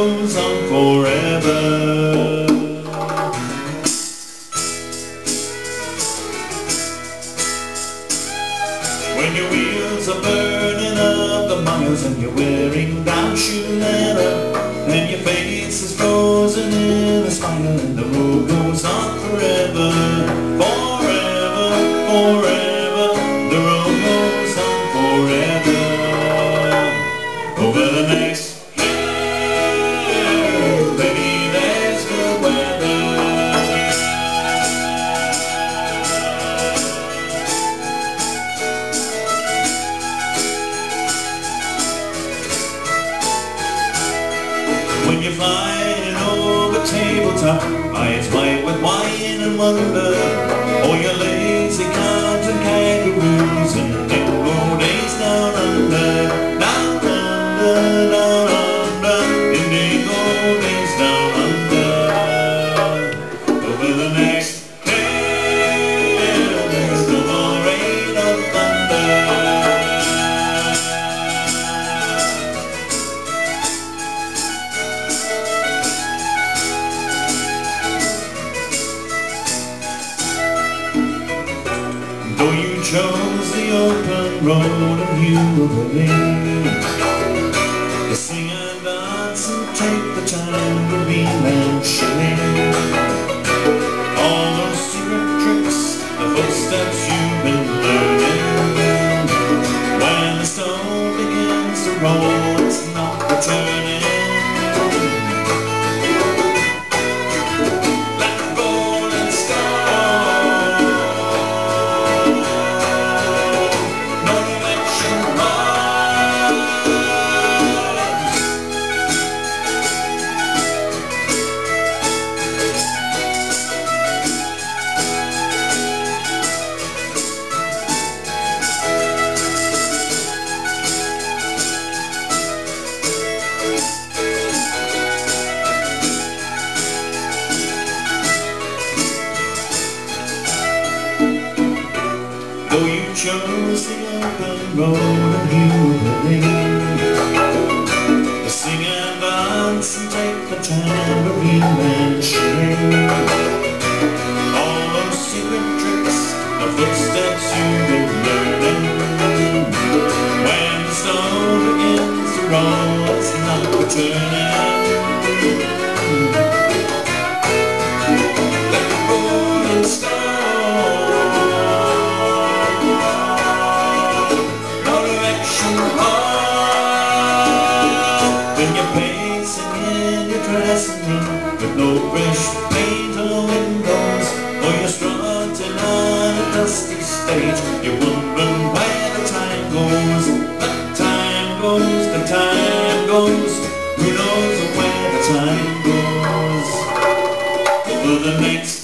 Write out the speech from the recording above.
goes on forever. When your wheels are burning up the miles and you're wearing down shoe leather, and your face is frozen in a smile, and the road goes on forever, forever, forever. The road goes on forever. Over the next hill, baby, there's good weather. When you're flying over tabletop, eyes wide with wine and wonder, or your lazy calves and kangaroos and dingo days down under, down under, down under, indigo days down under. Over the next hill, there's no more rain or thunder. Though you chose the open road and you were willing to sing and dance and take the tambourine and shilling, all those secret tricks, the footsteps you've been learning, when the stone begins to roll, it's not returning. Though you chose the open road and you were willing to sing and dance and take the tambourine and shilling, all those secret tricks, the footsteps you've been learning, when the stone begins to roll, it's not returning. Let the rolling stone, when you're pacing in your dressing room with no fresh paint on windows, or you're strutting on a dusty stage, you're wondering where the time goes. The time goes, the time goes, who knows where the time goes. Over the next